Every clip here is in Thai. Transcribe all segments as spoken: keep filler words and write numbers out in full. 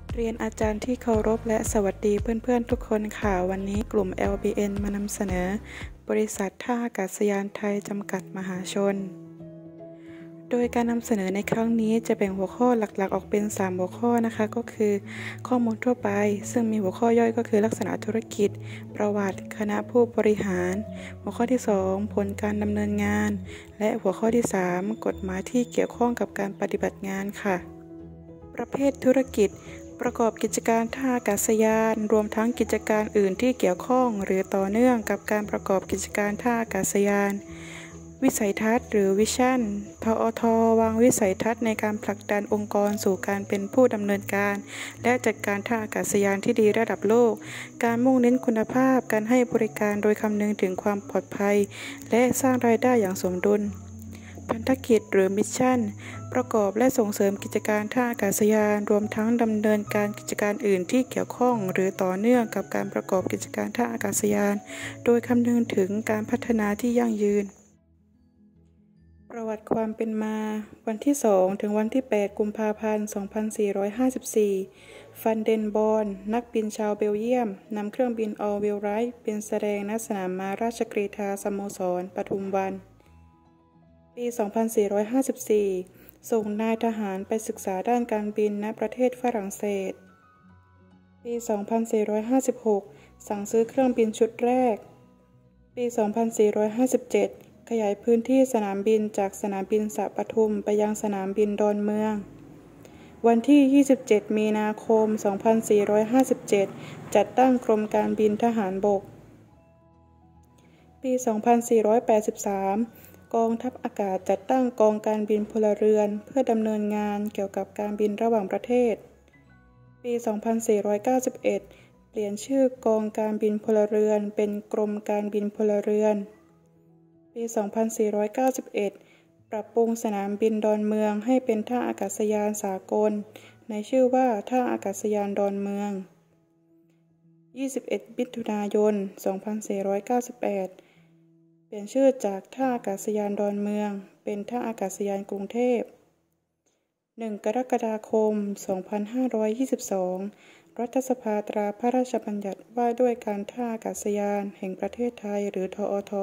เรียนอาจารย์ที่เคารพและสวัสดีเพื่อนๆทุกคนค่ะวันนี้กลุ่ม แอล บี เอ็น มานำเสนอบริษัทท่าอากาศยานไทยจำกัดมหาชนโดยการนำเสนอในครั้งนี้จะแบ่งหัวข้อหลักๆออกเป็นสามหัวข้อนะคะก็คือข้อมูลทั่วไปซึ่งมีหัวข้อย่อยก็คือลักษณะธุรกิจประวัติคณะผู้บริหารหัวข้อที่สองผลการดำเนินงานและหัวข้อที่สามกฎหมายที่เกี่ยวข้องกับการปฏิบัติงานค่ะประเภทธุรกิจประกอบกิจการท่าอากาศยานรวมทั้งกิจการอื่นที่เกี่ยวข้องหรือต่อเนื่องกับการประกอบกิจการท่าอากาศยานวิสัยทัศน์หรือวิชั่นทอทวางวิสัยทัศน์ในการผลักดันองค์กรสู่การเป็นผู้ดำเนินการและจัดการท่าอากาศยานที่ดีระดับโลกการมุ่งเน้นคุณภาพการให้บริการโดยคำนึงถึงความปลอดภัยและสร้างรายได้อย่างสมดุลพันธกิจหรือมิชชั่นประกอบและส่งเสริมกิจการท่าอากาศยานรวมทั้งดำเนินการกิจการอื่นที่เกี่ยวข้องหรือต่อเนื่องกับการประกอบกิจการท่าอากาศยานโดยคำนึงถึงการพัฒนาที่ยั่งยืนประวัติความเป็นมาวันที่สองถึงวันที่แปดกุมภาพันธ์สองพันสี่ร้อยห้าสิบสี่ฟันเดนบอนนักบินชาวเบลเยียมนำเครื่องบินออลเวลไรท์เป็นแสดงณสนามม้าราชกรีฑาสโมสรปทุมวันปีสองพันสี่ร้อยห้าสิบสี่ส่งนายทหารไปศึกษาด้านการบินณประเทศฝรั่งเศสปีสองพันสี่ร้อยห้าสิบหกสั่งซื้อเครื่องบินชุดแรกปีสองพันสี่ร้อยห้าสิบเจ็ดขยายพื้นที่สนามบินจากสนามบินสระปทุมไปยังสนามบินดอนเมืองวันที่ยี่สิบเจ็ดมีนาคมสองพันสี่ร้อยห้าสิบเจ็ดจัดตั้งกรมการบินทหารบกปีสองพันสี่ร้อยแปดสิบสามกองทัพอากาศจัดตั้งกองการบินพลเรือนเพื่อดำเนินงานเกี่ยวกับการบินระหว่างประเทศปีสองพันสี่ร้อยเก้าสิบเอ็ดเปลี่ยนชื่อกองการบินพลเรือนเป็นกรมการบินพลเรือนปีสองพันสี่ร้อยเก้าสิบเอ็ดปรับปรุงสนามบินดอนเมืองให้เป็นท่าอากาศยานสากลในชื่อว่าท่าอากาศยานดอนเมืองยี่สิบเอ็ดมิถุนายนสองพันสี่ร้อยเก้าสิบแปดเปลี่ยนชื่อจากท่าอากาศยานดอนเมืองเป็นท่าอากาศยานกรุงเทพหนึ่งกรกฎาคมสองพันห้าร้อยยี่สิบสองรัฐสภาตราพระราชบัญญัติว่าด้วยการท่าอากาศยานแห่งประเทศไทยหรือทอท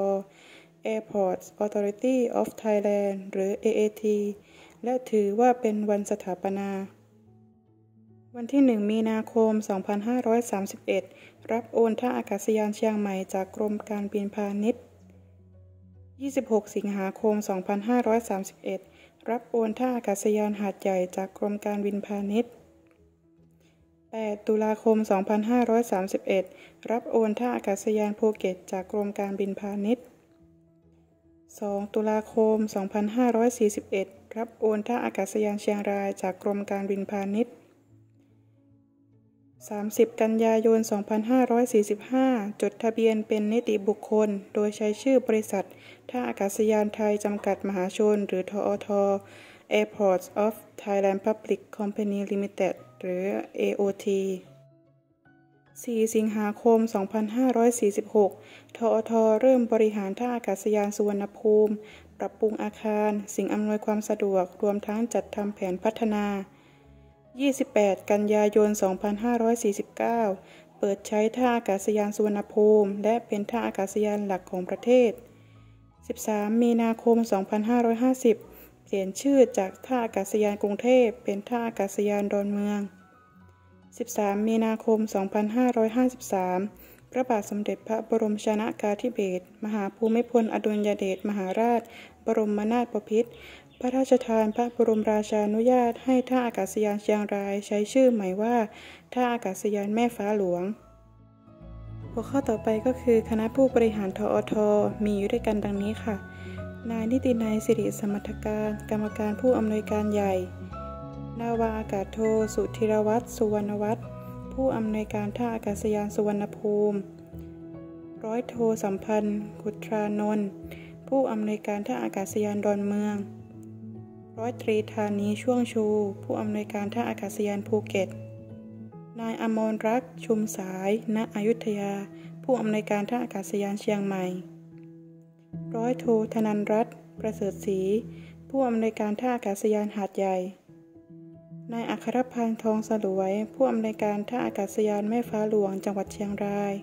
Airports Authority of Thailand หรือ เอ เอ ที และถือว่าเป็นวันสถาปนาวันที่หนึ่งมีนาคมสองพันห้าร้อยสามสิบเอ็ดรับโอนท่าอากาศยานเชียงใหม่จากกรมการบินพาณิชย์ยี่สิบหกสิงหาคมสองพันห้าร้อยสามสิบเอ็ดรับโอนท่าอากาศยานหาดใหญ่จากกรมการบินพาณิชย์แปดตุลาคมสองพันห้าร้อยสามสิบเอ็ดรับโอนท่าอากาศยานภูเก็ตจากกรมการบินพาณิชย์สองตุลาคมสองพันห้าร้อยสี่สิบเอ็ดรับโอนท่าอากาศยานเชียงรายจากกรมการบินพาณิชย์สามสิบกันยายนสองพันห้าร้อยสี่สิบห้าจดทะเบียนเป็นนิติบุคคลโดยใช้ชื่อบริษัทท่าอากาศยานไทยจำกัดมหาชนหรือทอท Airports of Thailand Public Company Limited หรือ เอ โอ ที สี่สิงหาคมสองพันห้าร้อยสี่สิบหกทอทเริ่มบริหารท่าอากาศยานสุวรรณภูมิปรับปรุงอาคารสิ่งอำนวยความสะดวกรวมทั้งจัดทำแผนพัฒนายี่สิบแปดกันยายนสองพันห้าร้อยสี่สิบเก้าเปิดใช้ท่าอากาศยานสุวรรณภูมิและเป็นท่าอากาศยานหลักของประเทศสิบสามมีนาคมสองพันห้าร้อยห้าสิบเปลี่ยนชื่อจากท่าอากาศยานกรุงเทพเป็นท่าอากาศยานดอนเมืองสิบสามมีนาคมสองพันห้าร้อยห้าสิบสามพระบาทสมเด็จพระบรมชนกาธิเบศรมหาภูมิพลอดุลยเดชมหาราชบรมนาถบพิตรพระราชทานพระบรมราชานุญาตให้ท่าอากาศยานเชียงรายใช้ชื่อใหม่ว่าท่าอากาศยานแม่ฟ้าหลวงหัวข้อต่อไปก็คือคณะผู้บริหารทอทมีอยู่ด้วยกันดังนี้ค่ะนายนิตินัยสิริสมรรถการกรรมการผู้อำนวยการใหญ่นาวาอากาศโทสุธิรวัฒน์สุวรรณวัฒน์ผู้อำนวยการท่าอากาศยานสุวรรณภูมิร้อยโทสัมพันธ์กุตรานนท์ผู้อำนวยการท่าอากาศยานดอนเมืองร้อยตรีธานีช่วงชูผู้อำนวยการท่าอากาศยานภูเก็ตนายอมรรัตน์ชุมสายณอยุธยาผู้อำนวยการท่าอากาศยานเชียงใหม่ร้อยโทธนันรัตน์ประเสริฐศรีผู้อำนวยการท่าอากาศยานหาดใหญ่นายอัครพันธ์ทองสลวยผู้อำนวยการท่าอากาศยานแม่ฟ้าหลวงจังหวัดเชียงราย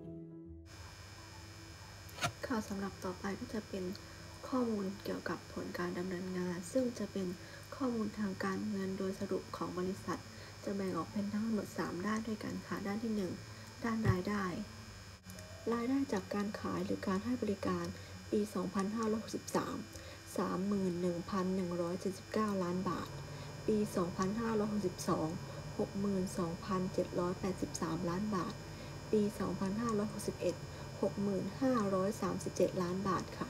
ข่าวสำหรับต่อไปก็จะเป็นข้อมูลเกี่ยวกับผลการดำเนินงานซึ่งจะเป็นข้อมูลทางการเงินโดยสรุปของบริษัทจะแบ่งออกเป็นทั้งหมดสามด้านด้วยกันค่ะด้านที่หนึ่งด้านรายได้รายได้จากการขายหรือการให้บริการปี สองพันห้าร้อยหกสิบสาม สามหมื่นหนึ่งพันหนึ่งร้อยเจ็ดสิบเก้า ล้านบาทปี สองพันห้าร้อยหกสิบสอง หกหมื่นสองพันเจ็ดร้อยแปดสิบสาม ล้านบาทปี สองพันห้าร้อยหกสิบเอ็ด หกหมื่นห้าร้อยสามสิบเจ็ด ล้านบาทค่ะ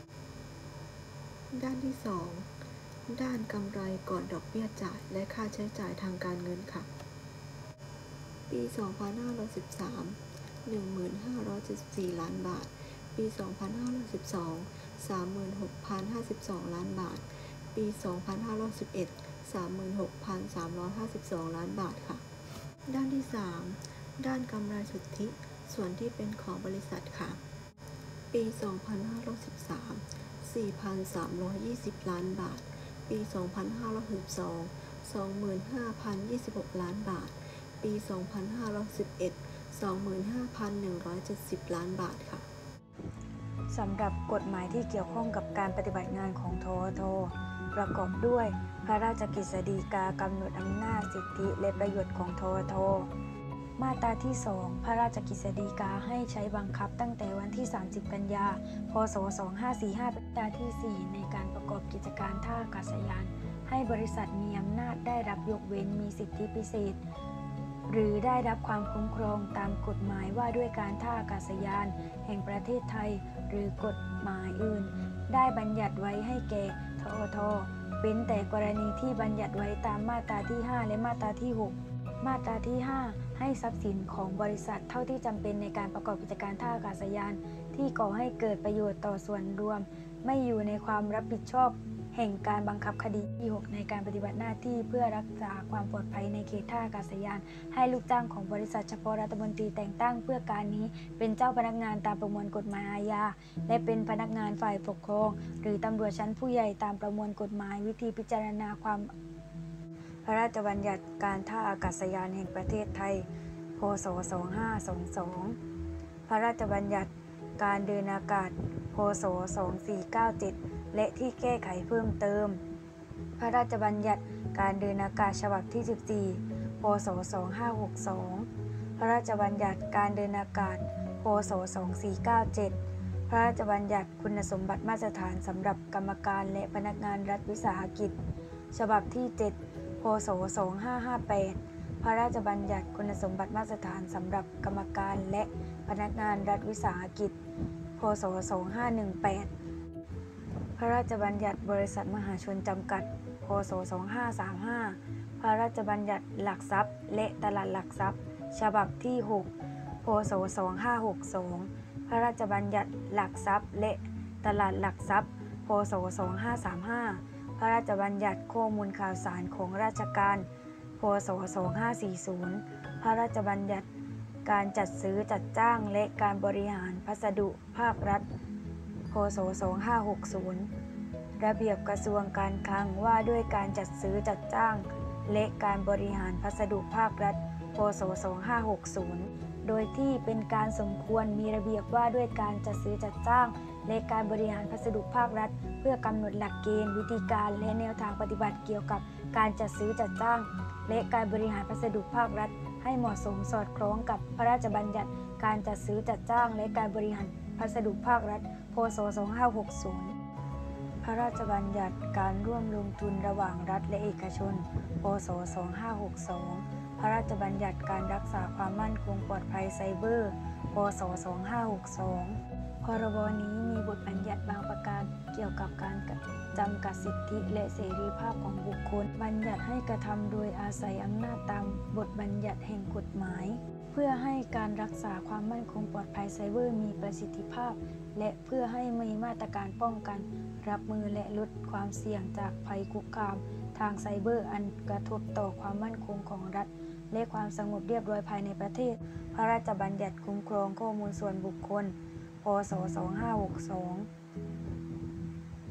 ด้านที่สองด้านกำไรก่อนดอกเบี้ยจ่ายและค่าใช้จ่ายทางการเงินค่ะปี สองพันห้าร้อยสิบสาม หนึ่งหมื่นห้าร้อยเจ็ดสิบสี่ ล้านบาทปี สองพันห้าร้อยสิบสอง สามหมื่นหกพันห้าสิบสอง ล้านบาทปี สองพันห้าร้อยสิบเอ็ด สามหมื่นหกพันสามร้อยห้าสิบสอง ล้านบาทค่ะด้านที่สามด้านกำไรสุทธิส่วนที่เป็นของบริษัทค่ะปี สองพันห้าร้อยสิบสาม สี่พันสามร้อยยี่สิบ ล้านบาทปี สองพันห้าร้อยสิบสอง สองหมื่นห้าพันยี่สิบหก ล้านบาทปี สองพันห้าร้อยสิบเอ็ด สองหมื่นห้าพันหนึ่งร้อยเจ็ดสิบ ล้านบาทค่ะสำหรับกฎหมายที่เกี่ยวข้องกับการปฏิบัติงานของทอทประกอบด้วยพระราชกฤษฎีกากำหนดอำนาจสิทธิและประโยชน์ของทอทมาตราที่สองพระราชกฤษฎีกาให้ใช้บังคับตั้งแต่วันที่สามสิบกันยาพศสองพันห้าร้อยสี่สิบห้ามาตราที่สี่ในการประกอบกิจการท่าอากาศยานให้บริษัทมีอำนาจได้รับยกเว้นมีสิทธิพิเศษหรือได้รับความคุ้มครองตามกฎหมายว่าด้วยการท่าอากาศยานแห่งประเทศไทยหรือกฎหมายอื่นได้บัญญัติไว้ให้แก่ทอทเว้นแต่กรณีที่บัญญัติไว้ตามมาตราที่ห้าและมาตราที่หกมาตราที่ห้าให้ทรัพย์สินของบริษัทเท่าที่จำเป็นในการประกอบกิจการท่าอากาศยานที่ก่อให้เกิดประโยชน์ต่อส่วนรวมไม่อยู่ในความรับผิดชอบแห่งการบังคับคดีที่หกในการปฏิบัติหน้าที่เพื่อรักษาความปลอดภัยในเขตท่าอากาศยานให้ลูกจ้างของบริษัทเฉพาะรัฐมนตรีแต่งตั้งเพื่อการนี้เป็นเจ้าพนักงานตามประมวลกฎหมายอาญาและเป็นพนักงานฝ่ายปกครองหรือตำรวจชั้นผู้ใหญ่ตามประมวลกฎหมายวิธีพิจารณาความพระราชบัญญัติการท่าอากาศยานแห่งประเทศไทยพ.ศ. สองพันห้าร้อยยี่สิบสองพระราชบัญญัติการเดินอากาศพ.ศ. สองพันสี่ร้อยเก้าสิบเจ็ดและที่แก้ไขเพิ่มเติมพระราชบัญญัติการเดินอากาศฉบับที่สิบสี่พ.ศ. สองพันห้าร้อยหกสิบสองพระราชบัญญัติการเดินอากาศพ.ศ. สองพันสี่ร้อยเก้าสิบเจ็ดพระราชบัญญัติคุณสมบัติมาตรฐานสำหรับกรรมการและพนักงานรัฐวิสาหกิจฉบับที่เจ็ดพ.ศ. สองพันห้าร้อยห้าสิบแปดพระราชบัญญัติคุณสมบัติมาตรฐานสำหรับกรรมการและพนักงานรัฐวิสาหกิจพ.ศ. สองพันห้าร้อยสิบแปดพระราชบัญญัติบริษัทมหาชนจำกัดพ.ศ. สองพันห้าร้อยสามสิบห้าพระราชบัญญัติหลักทรัพย์และตลาดหลักทรัพย์ฉบับที่หกพ.ศ. สองพันห้าร้อยหกสิบสองพระราชบัญญัติหลักทรัพย์และตลาดหลักทรัพย์พ.ศ. สองพันห้าร้อยสามสิบห้าพระราชบัญญัติข้อมูลข่าวสารของราชการพ.ศ. สองพันห้าร้อยสี่สิบพระราชบัญญัติการจัดซื้อจัดจ้างและการบริหารพัสดุภาครัฐพ.ศ. สองพันห้าร้อยหกสิบระเบียบกระทรวงการคลังว่าด้วยการจัดซื้อจัดจ้างและการบริหารพัสดุภาครัฐพ.ศ. สองพันห้าร้อยหกสิบโดยที่เป็นการสมควรมีระเบียบว่าด้วยการจัดซื้อจัดจ้างและการบริหารพัสดุภาครัฐเพื่อกำหนดหลักเกณฑ์วิธีการและแนวทางปฏิบัติเกี่ยวกับการจัดซื้อจัดจ้างและการบริหารพัสดุภาครัฐให้เหมาะสมสอดคล้องกับพระราชบัญญัติการจัดซื้อจัดจ้างและการบริหารพัสดุภาครัฐพ.ศ. สองพันห้าร้อยหกสิบพระราชบัญญัติการร่วมลงทุนระหว่างรัฐและเอกชนพ.ศ. สองพันห้าร้อยหกสิบสองพระราชบัญญัติการรักษาความมั่นคงปลอดภัยไซเบอร์พ.ศ. สองพันห้าร้อยหกสิบสองพรบนี้มีบทบัญญัติบางประการเกี่ยวกับการจำกัดสิทธิและเสรีภาพของบุคคลบัญญัติให้กระทำโดยอาศัยอำนาจตามบทบัญญัติแห่งกฎหมายเพื่อให้การรักษาความมั่นคงปลอดภัยไซเบอร์มีประสิทธิภาพและเพื่อให้มีมาตรการป้องกันรับมือและลดความเสี่ยงจากภัยคุกคามทางไซเบอร์อันกระทบต่อความมั่นคงของรัฐและความสงบเรียบร้อยภายในประเทศพระราชบัญญัติคุ้มครองข้อมูลส่วนบุคคลพ.ศ. สองพันห้าร้อยหกสิบสองข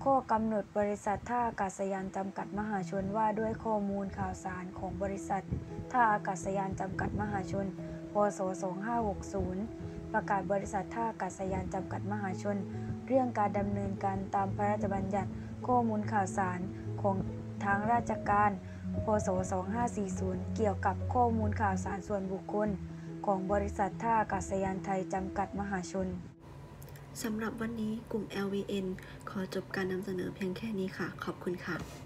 ข้อกำหนดบริษัทท่าอากาศยานจำกัดมหาชนว่าด้วยข้อมูลข่าวสารของบริษัทท่าอากาศยานจำกัดมหาชนพ.ศ. สองพันห้าร้อยหกสิบ ประกาศบริษัทท่าอากาศยานจำกัดมหาชนเรื่องการดำเนินการตามพระราชบัญญัติข้อมูลข่าวสารของทางราชการพ.ศ. สองพันห้าร้อยสี่สิบ เกี่ยวกับข้อมูลข่าวสารส่วนบุคคลของบริษัทท่าอากาศยานไทยจำกัดมหาชนสำหรับวันนี้กลุ่ม แอล วี เอ็น ขอจบการนำเสนอเพียงแค่นี้ค่ะ ขอบคุณค่ะ